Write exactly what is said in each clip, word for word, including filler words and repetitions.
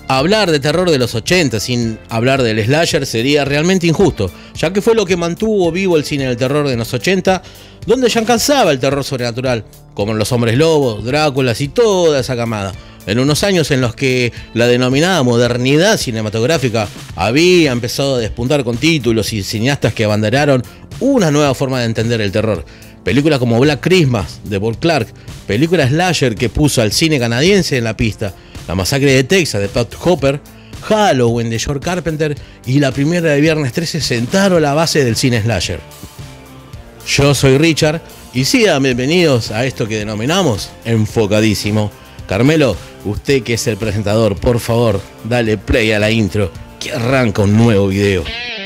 Hablar de terror de los ochenta sin hablar del slasher sería realmente injusto, ya que fue lo que mantuvo vivo el cine del terror de los ochenta, donde ya alcanzaba el terror sobrenatural, como en Los Hombres Lobos, Dráculas y toda esa camada. En unos años en los que la denominada modernidad cinematográfica había empezado a despuntar con títulos y cineastas que abanderaron una nueva forma de entender el terror. Películas como Black Christmas de Bob Clark, película slasher que puso al cine canadiense en la pista, La Masacre de Texas de Todd Hooper, Halloween de John Carpenter y la primera de Viernes trece sentaron la base del cine slasher. Yo soy Richard y sean bienvenidos a esto que denominamos Enfocadísimo. Carmelo, usted que es el presentador, por favor, dale play a la intro que arranca un nuevo video.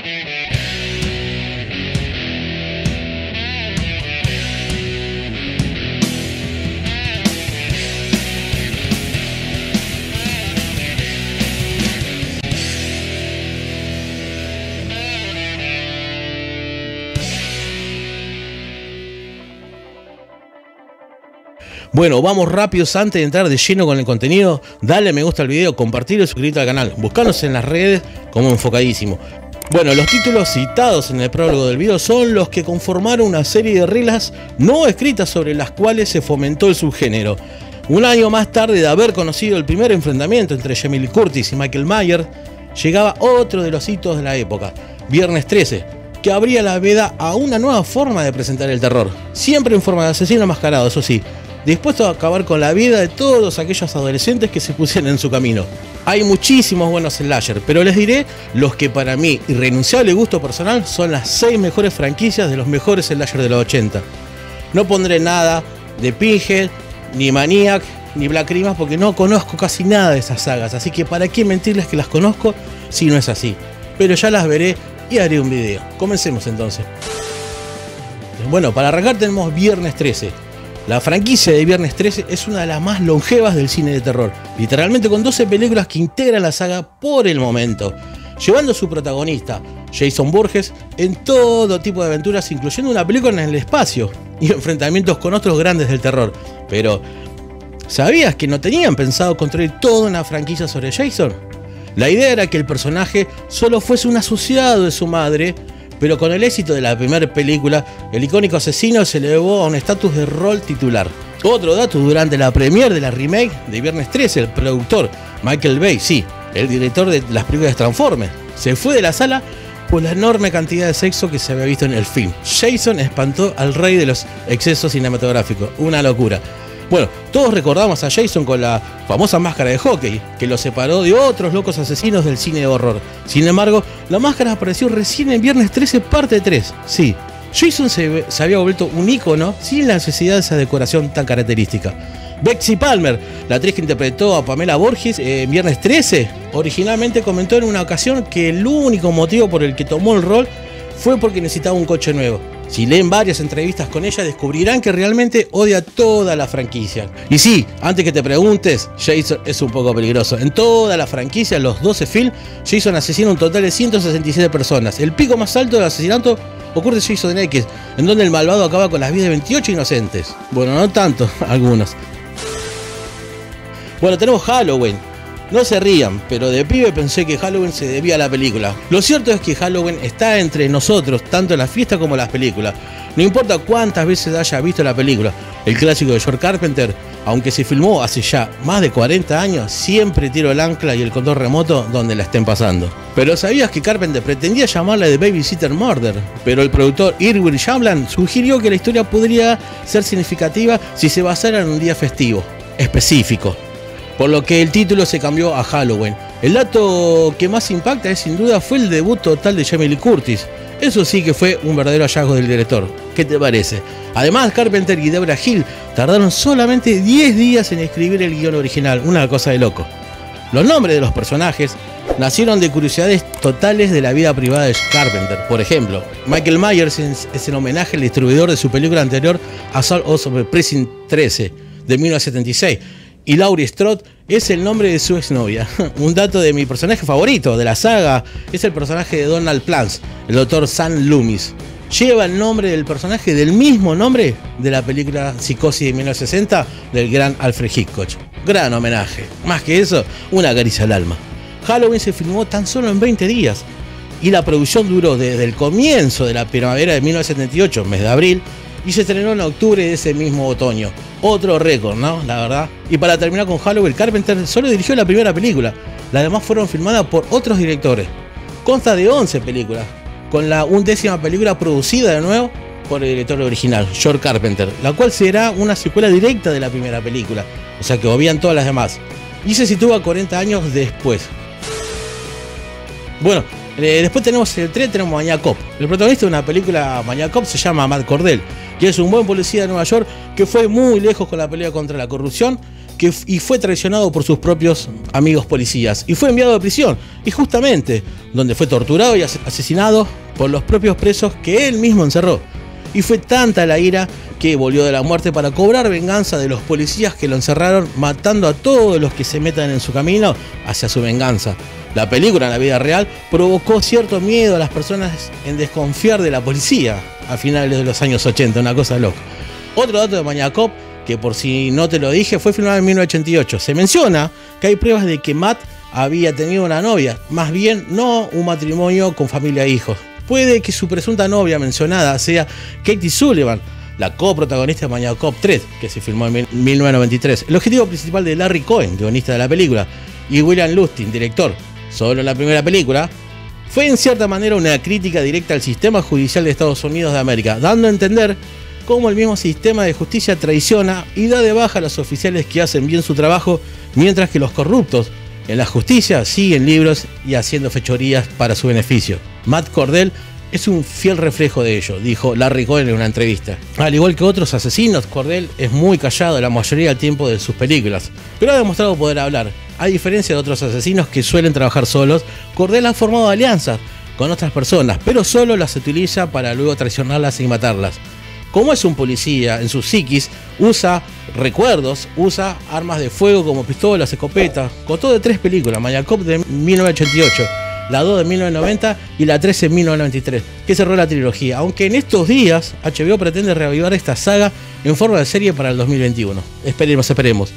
Bueno, vamos rápidos antes de entrar de lleno con el contenido. Dale me gusta al video, compartirlo y suscribirte al canal. Buscanos en las redes como Enfocadísimo. Bueno, los títulos citados en el prólogo del video son los que conformaron una serie de reglas no escritas sobre las cuales se fomentó el subgénero. Un año más tarde de haber conocido el primer enfrentamiento entre Jamie Lee Curtis y Michael Myers, llegaba otro de los hitos de la época, Viernes trece, que abría la veda a una nueva forma de presentar el terror, siempre en forma de asesino enmascarado, eso sí, dispuesto a acabar con la vida de todos aquellos adolescentes que se pusieran en su camino. Hay muchísimos buenos slasher, pero les diré los que para mí, irrenunciable gusto personal, son las seis mejores franquicias de los mejores slasher de los ochenta. No pondré nada de Pinhead, ni Maniac, ni Black Christmas porque no conozco casi nada de esas sagas, así que para qué mentirles que las conozco si no es así. Pero ya las veré y haré un video. Comencemos entonces. Bueno, para arrancar tenemos Viernes trece. La franquicia de Viernes trece es una de las más longevas del cine de terror, literalmente con doce películas que integran la saga por el momento, llevando a su protagonista, Jason Voorhees, en todo tipo de aventuras, incluyendo una película en el espacio y enfrentamientos con otros grandes del terror. Pero, ¿sabías que no tenían pensado construir toda una franquicia sobre Jason? La idea era que el personaje solo fuese un asociado de su madre, pero con el éxito de la primera película, el icónico asesino se elevó a un estatus de rol titular. Otro dato, durante la premiere de la remake de Viernes trece, el productor Michael Bay, sí, el director de las películas Transformers, se fue de la sala por la enorme cantidad de sexo que se había visto en el film. Jason espantó al rey de los excesos cinematográficos, una locura. Bueno, todos recordamos a Jason con la famosa máscara de hockey, que lo separó de otros locos asesinos del cine de horror. Sin embargo, la máscara apareció recién en Viernes trece parte tres. Sí, Jason se, se había vuelto un ícono sin la necesidad de esa decoración tan característica. Betsy Palmer, la actriz que interpretó a Pamela Voorhees en Viernes trece, originalmente comentó en una ocasión que el único motivo por el que tomó el rol fue porque necesitaba un coche nuevo. Si leen varias entrevistas con ella, descubrirán que realmente odia toda la franquicia. Y sí, antes que te preguntes, Jason es un poco peligroso. En toda la franquicia, los doce films, Jason asesina un total de ciento sesenta y siete personas. El pico más alto del asesinato ocurre en Jason X, en donde el malvado acaba con las vidas de veintiocho inocentes. Bueno, no tanto, algunos. Bueno, tenemos Halloween. No se rían, pero de pibe pensé que Halloween se debía a la película. Lo cierto es que Halloween está entre nosotros, tanto en la fiesta como en las películas. No importa cuántas veces haya visto la película, el clásico de John Carpenter, aunque se filmó hace ya más de cuarenta años, siempre tiro el ancla y el control remoto donde la estén pasando. Pero ¿sabías que Carpenter pretendía llamarla The Babysitter Murder? Pero el productor Irwin Shamblin sugirió que la historia podría ser significativa si se basara en un día festivo, específico, por lo que el título se cambió a Halloween. El dato que más impacta es sin duda fue el debut total de Jamie Lee Curtis. Eso sí que fue un verdadero hallazgo del director. ¿Qué te parece? Además, Carpenter y Deborah Hill tardaron solamente diez días en escribir el guión original, una cosa de loco. Los nombres de los personajes nacieron de curiosidades totales de la vida privada de Carpenter. Por ejemplo, Michael Myers es en homenaje al distribuidor de su película anterior, Assault on the Precinct trece, de mil novecientos setenta y seis. Y Laurie Strode es el nombre de su exnovia. Un dato de mi personaje favorito de la saga es el personaje de Donald Plants, el doctor Sam Loomis. Lleva el nombre del personaje del mismo nombre de la película Psicosis de mil novecientos sesenta del gran Alfred Hitchcock. Gran homenaje. Más que eso, una caricia al alma. Halloween se filmó tan solo en veinte días y la producción duró desde el comienzo de la primavera de mil novecientos setenta y ocho, mes de abril, y se estrenó en octubre de ese mismo otoño. Otro récord, ¿no? La verdad. Y para terminar con Halloween, Carpenter solo dirigió la primera película. Las demás fueron filmadas por otros directores. Consta de once películas, con la undécima película producida de nuevo por el director original, George Carpenter, la cual será una secuela directa de la primera película, o sea que obvían todas las demás, y se sitúa cuarenta años después. Bueno, eh, después tenemos el tres, tenemos Maniac Cop. El protagonista de una película Maniac Cop se llama Matt Cordell, que es un buen policía de Nueva York que fue muy lejos con la pelea contra la corrupción que, y fue traicionado por sus propios amigos policías y fue enviado a prisión, y justamente donde fue torturado y asesinado por los propios presos que él mismo encerró. Y fue tanta la ira que volvió de la muerte para cobrar venganza de los policías que lo encerraron, matando a todos los que se metan en su camino hacia su venganza. La película en la vida real provocó cierto miedo a las personas en desconfiar de la policía a finales de los años ochenta, una cosa loca. Otro dato de Maniac Cop, que por si no te lo dije, fue filmado en mil novecientos ochenta y ocho. Se menciona que hay pruebas de que Matt había tenido una novia, más bien no un matrimonio con familia e hijos. Puede que su presunta novia mencionada sea Katie Sullivan, la coprotagonista de Maniac Cop tres, que se filmó en mil novecientos noventa y tres. El objetivo principal de Larry Cohen, guionista de la película, y William Lustig, director, solo en la primera película, fue en cierta manera una crítica directa al sistema judicial de Estados Unidos de América, dando a entender cómo el mismo sistema de justicia traiciona y da de baja a los oficiales que hacen bien su trabajo, mientras que los corruptos en la justicia siguen libres y haciendo fechorías para su beneficio. Matt Cordell es un fiel reflejo de ello, dijo Larry Cohen en una entrevista. Al igual que otros asesinos, Cordell es muy callado la mayoría del tiempo de sus películas, pero ha demostrado poder hablar. A diferencia de otros asesinos que suelen trabajar solos, Cordell ha formado alianzas con otras personas, pero solo las utiliza para luego traicionarlas y matarlas. Como es un policía, en su psiquis usa recuerdos, usa armas de fuego como pistolas, escopetas. Contó de tres películas: Maniac Cop de mil novecientos ochenta y ocho, la dos de mil novecientos noventa y la tres en mil novecientos noventa y tres, que cerró la trilogía. Aunque en estos días H B O pretende reavivar esta saga en forma de serie para el dos mil veintiuno. Esperemos, esperemos.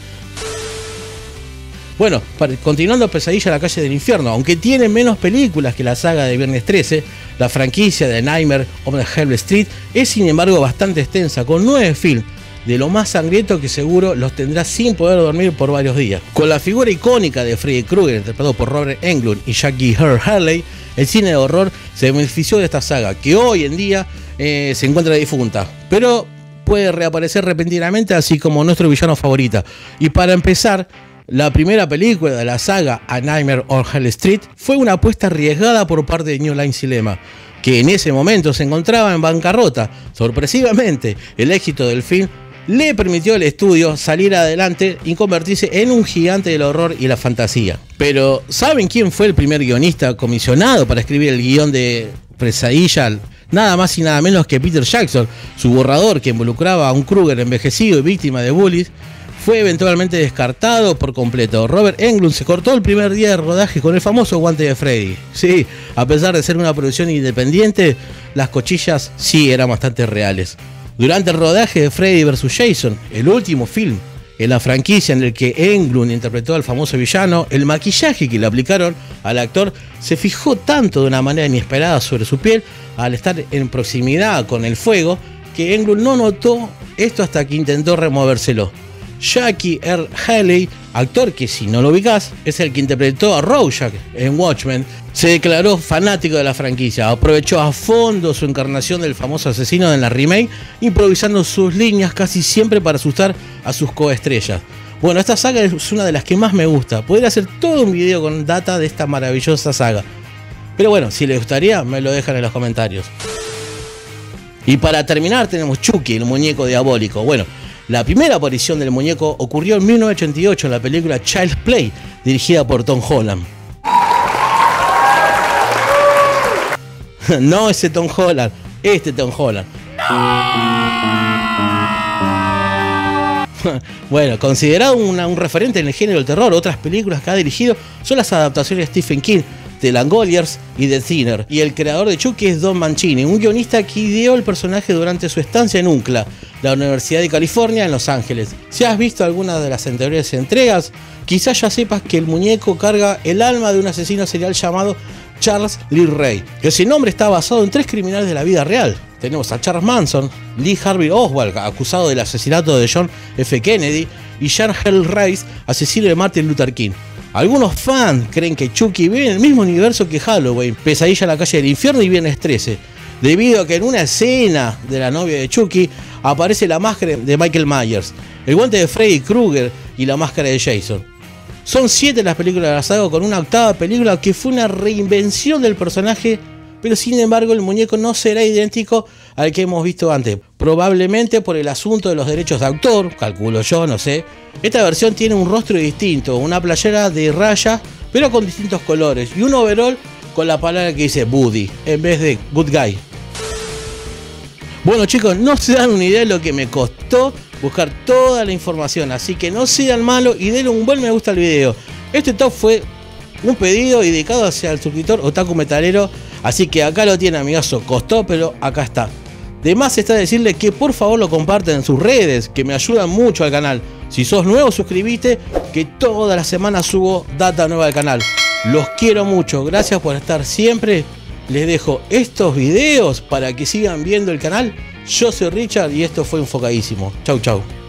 Bueno, continuando Pesadilla en la calle del infierno, aunque tiene menos películas que la saga de Viernes trece, la franquicia de Nightmare on Elm Street es sin embargo bastante extensa, con nueve films, de lo más sangriento que seguro los tendrás sin poder dormir por varios días. Con la figura icónica de Freddy Krueger, interpretado por Robert Englund y Jackie Earle Haley, el cine de horror se benefició de esta saga, que hoy en día eh, se encuentra difunta, pero puede reaparecer repentinamente, así como nuestro villano favorita. Y para empezar, la primera película de la saga A Nightmare on Elm Street fue una apuesta arriesgada por parte de New Line Cinema, que en ese momento se encontraba en bancarrota. Sorpresivamente, el éxito del film le permitió al estudio salir adelante y convertirse en un gigante del horror y la fantasía. Pero, ¿saben quién fue el primer guionista comisionado para escribir el guión de Pesadilla? Nada más y nada menos que Peter Jackson. Su borrador, que involucraba a un Krueger envejecido y víctima de bullies, fue eventualmente descartado por completo. Robert Englund se cortó el primer día de rodaje con el famoso guante de Freddy. Sí, a pesar de ser una producción independiente, las cochillas sí eran bastante reales. Durante el rodaje de Freddy versus. Jason, el último film en la franquicia en el que Englund interpretó al famoso villano, el maquillaje que le aplicaron al actor se fijó tanto de una manera inesperada sobre su piel al estar en proximidad con el fuego, que Englund no notó esto hasta que intentó removérselo. Jackie Earle Haley, actor que, si no lo ubicás, es el que interpretó a Rorschach en Watchmen, se declaró fanático de la franquicia. Aprovechó a fondo su encarnación del famoso asesino en la remake, improvisando sus líneas casi siempre para asustar a sus coestrellas. Bueno, esta saga es una de las que más me gusta. Podría hacer todo un video con data de esta maravillosa saga. Pero bueno, si les gustaría, me lo dejan en los comentarios. Y para terminar tenemos Chucky, el muñeco diabólico. Bueno, la primera aparición del muñeco ocurrió en mil novecientos ochenta y ocho en la película Child's Play, dirigida por Tom Holland. No ese Tom Holland, este Tom Holland. Bueno, considerado una, un referente en el género del terror, otras películas que ha dirigido son las adaptaciones de Stephen King, The Langoliers y The Thinner, y el creador de Chucky es Don Mancini, un guionista que ideó el personaje durante su estancia en U C L A, la Universidad de California en Los Ángeles. Si has visto alguna de las anteriores entregas, quizás ya sepas que el muñeco carga el alma de un asesino serial llamado Charles Lee Ray. Ese nombre está basado en tres criminales de la vida real. Tenemos a Charles Manson, Lee Harvey Oswald, acusado del asesinato de John F. Kennedy, y Jan Hell Rice, asesino de Martin Luther King. Algunos fans creen que Chucky vive en el mismo universo que Halloween, Pesadilla en la calle del infierno y Viernes trece, debido a que en una escena de la novia de Chucky aparece la máscara de Michael Myers, el guante de Freddy Krueger y la máscara de Jason. Son siete las películas de la saga, con una octava película que fue una reinvención del personaje, pero sin embargo el muñeco no será idéntico al que hemos visto antes, probablemente por el asunto de los derechos de autor, calculo yo, no sé. Esta versión tiene un rostro distinto, una playera de rayas pero con distintos colores y un overall con la palabra que dice Buddy en vez de Good Guy. Bueno chicos, no se dan una idea de lo que me costó buscar toda la información, así que no sean malos y denle un buen me gusta al video. Este top fue un pedido dedicado hacia el suscriptor Otaku Metalero, así que acá lo tiene, amigazo. Costó, pero acá está. De más está decirle que por favor lo compartan en sus redes, que me ayudan mucho al canal. Si sos nuevo, suscribite, que toda la semana subo data nueva del canal. Los quiero mucho, gracias por estar siempre. Les dejo estos videos para que sigan viendo el canal. Yo soy Richard y esto fue Enfocadísimo. Chau, chau.